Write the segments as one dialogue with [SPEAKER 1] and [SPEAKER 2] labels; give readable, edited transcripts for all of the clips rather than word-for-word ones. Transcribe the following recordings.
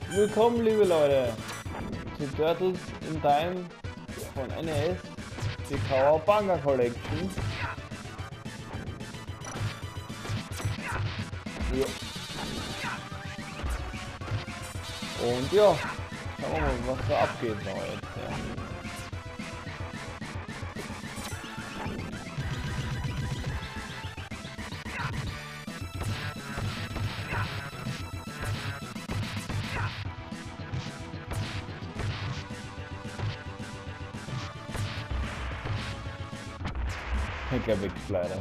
[SPEAKER 1] Willkommen, liebe Leute, zu Turtles in Time von NES, die Cowabunga Collection. Ja. Und ja, schauen wir mal, was da abgeht noch jetzt. Ja. Hacker wächst leider.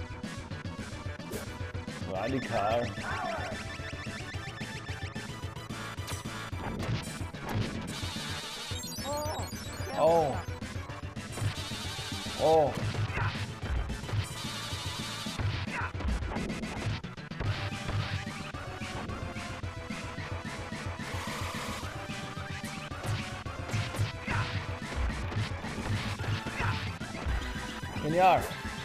[SPEAKER 1] Radikal. Oh. Oh. Genial.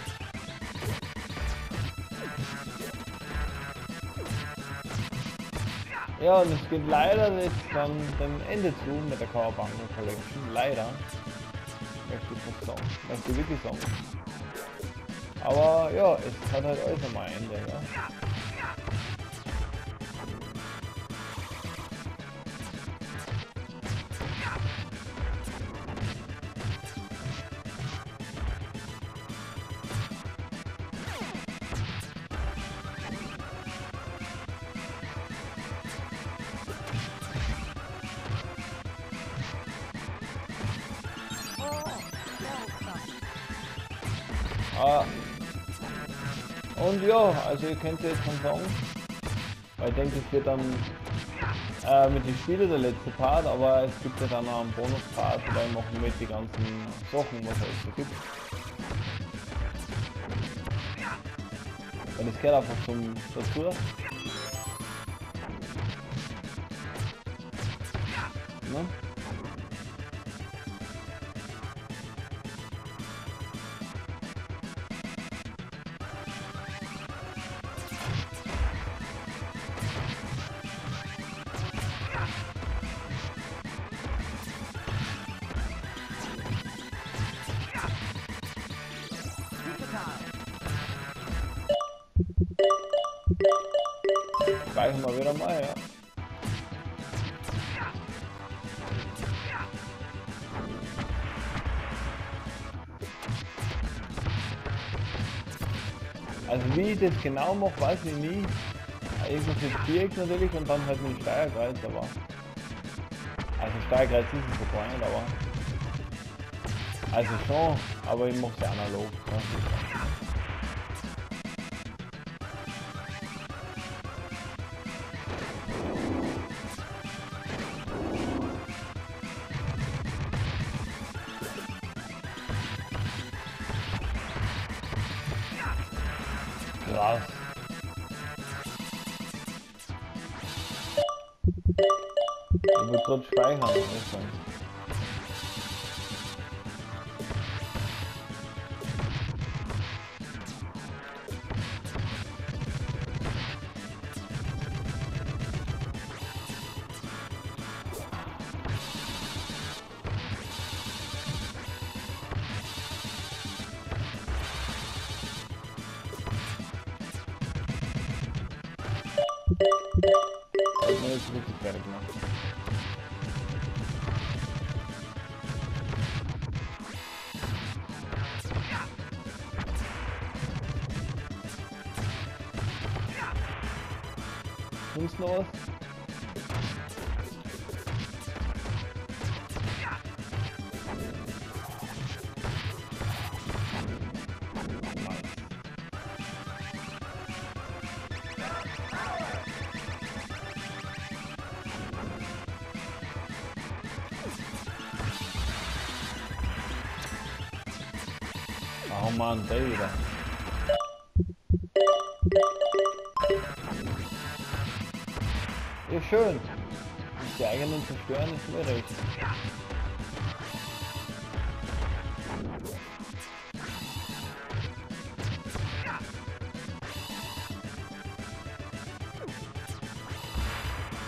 [SPEAKER 1] Ja, und es geht leider jetzt dann dem Ende zu mit der Cowabunga Collection. Leider. Möchte ich fast sagen. Möchte ich wirklich sagen. Aber ja, es hat halt alles einmal ein Ende, ja. Ah. Und ja, also ihr könnt jetzt schon sagen, weil ich denke, es wird dann mit den Spielen der letzte Part, aber es gibt ja dann noch einen Bonus-Part, weil wir machen mit die ganzen Sachen, was es so gibt. Weil das gehört einfach dazu. Ne? Speichern wir wieder mal, ja. Also wie ich das genau mache, weiß ich nie. Irgendwas mit Viereck natürlich und dann halt mit dem Steuerkreuz, aber... Also Steuerkreuz ist es so gar nicht, aber... Also schon, aber ich mache es analog. Ja. Krass. Ich will kurz speichern, muss ich sagen. Das hat mir jetzt richtig fertig gemacht. Nimmst du noch was? Oh Mann, der wieder. Ja, schön. Die eigenen zerstören ist mir recht.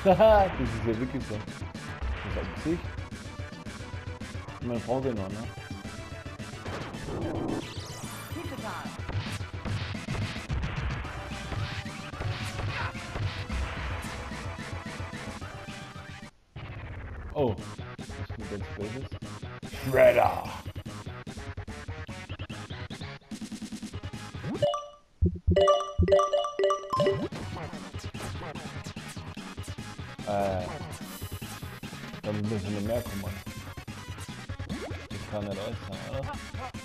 [SPEAKER 1] Haha, das ist ja wirklich so. Das ist Gesicht. Meine Frau genau, ne? Oh, was kommt jetzt Böses? Shredder! Da müssen wir mehr kommen. Das kann nicht alles sein, oder?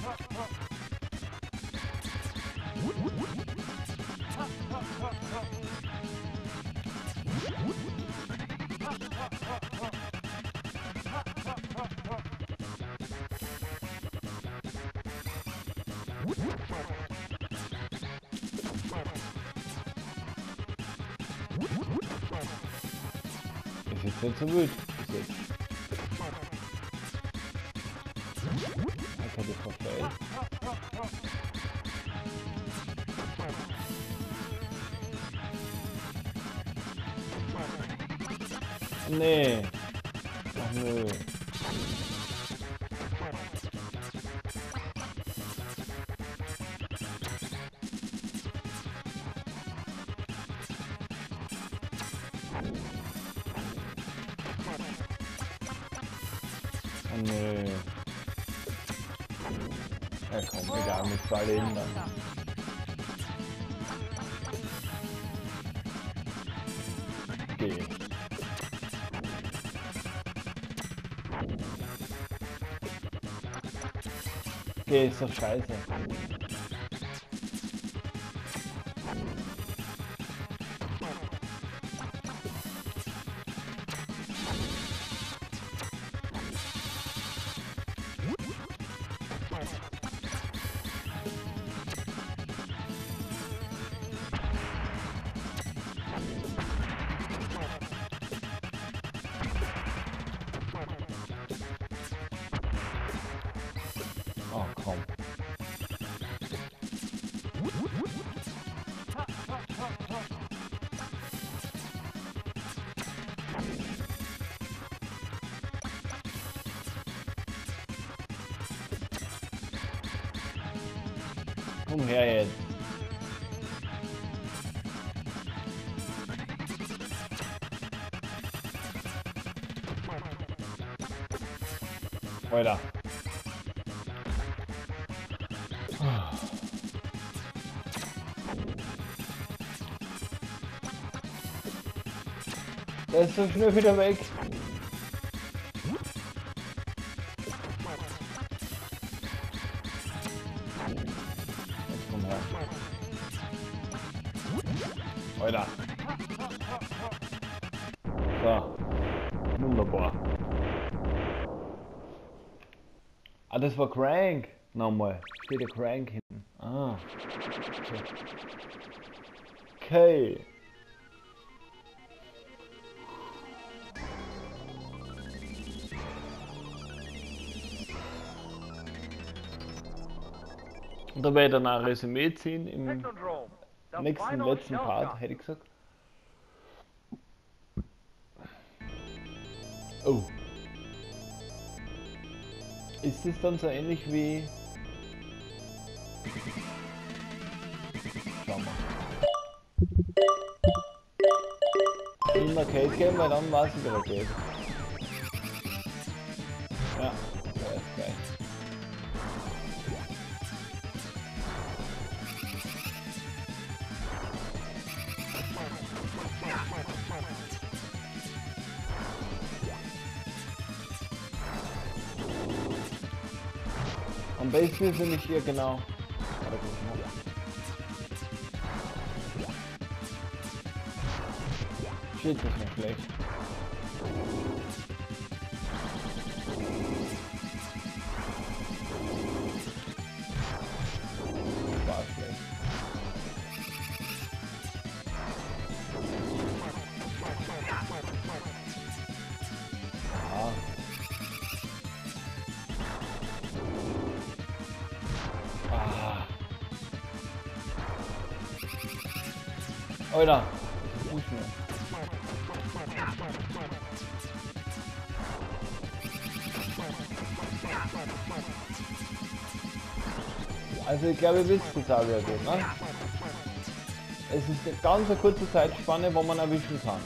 [SPEAKER 1] Ist jetzt nicht so wild bis jetzt. Okay, das war fail. Nee. Ach nö. Oh nö. Ja komm, egal, mit 2 Leben dann. Okay. Okay, ist doch scheiße. Oh komm. Komm her jetzt. Weiter. Der ist so schnell wieder weg. Jetzt komm her. Weiter. So. Wunderbar. Ah, das war Crank. Nochmal. Steht der Crank hinten. Ah. Okay. Okay. Und da werde ich dann ein Resümee ziehen im nächsten, letzten Part, hätte ich gesagt. Oh. Ist es dann so ähnlich wie... Schauen wir. In Arcade Game, weil dann weiß ich, wie er geht. Ja, der ist gleich. Am besten finde ich hier genau. Shit, das ist noch schlecht. War schlecht. Ah. Alter, das ist gut mehr. Also ich glaube, ihr wisst jetzt auch, wie er geht, ne? Es ist eine ganz kurze Zeitspanne, wo man erwischen kann.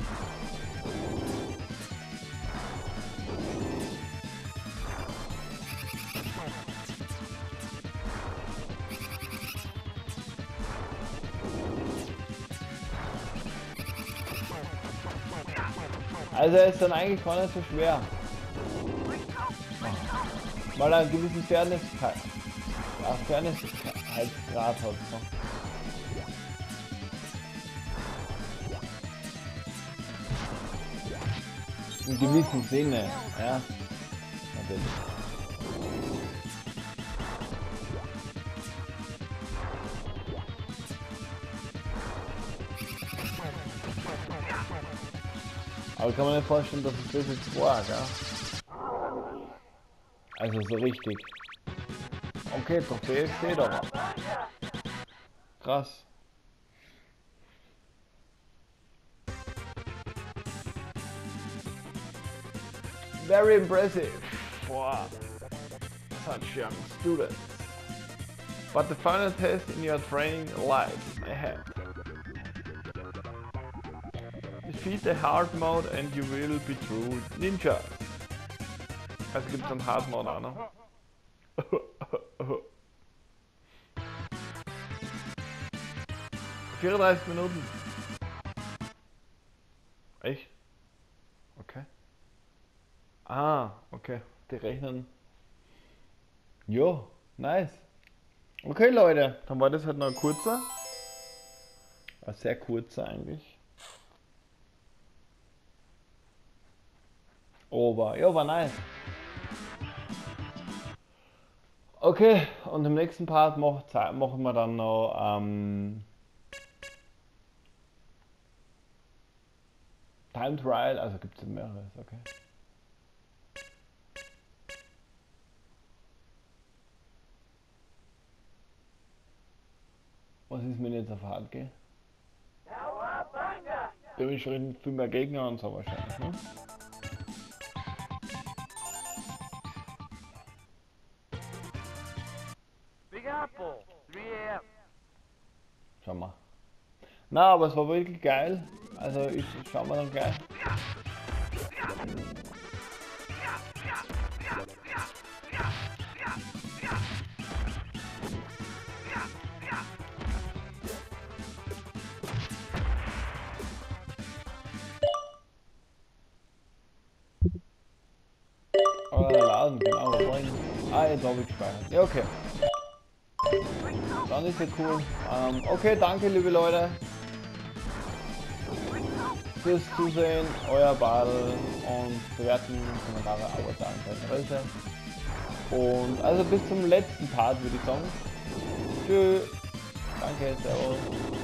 [SPEAKER 1] Also er ist dann eigentlich gar nicht so schwer. Weil er einen gewissen Fairnessgrad hat. So. In gewissem Sinne, ja. Natürlich. Aber ich kann mir nicht vorstellen, dass es das jetzt war, gell? Also so richtig. Okay, Trophäe steht aber. Krass. Very impressive for such young students. But the final test in your training lies ahead. Defeat the hard mode and you will be true ninja. Also gibt es einen Hard Mode auch noch. 34 Minuten. Echt? Okay. Ah, okay. Die rechnen. Jo, nice. Okay, Leute, dann war das halt noch ein kurzer. Ein sehr kurzer eigentlich. Oh, war nice. Okay, und im nächsten Part machen wir dann noch Time Trial, also gibt es mehreres, okay. Was ist, wenn ich jetzt auf Hard gehe? Dementsprechend viel mehr Gegner und so wahrscheinlich, ne?
[SPEAKER 2] Big Apple, 3 AM.
[SPEAKER 1] Schau mal. Na, aber es war wirklich geil. Also schauen wir dann gleich. Laden, genau, jetzt habe ich gespeichert. Ja, okay. Dann ist ja cool. Okay, danke liebe Leute fürs Zusehen, euer Badel und bewerten, Kommentare, Abo, Interesse. Und also bis zum letzten Part würde ich sagen. Tschüss. Danke, servus.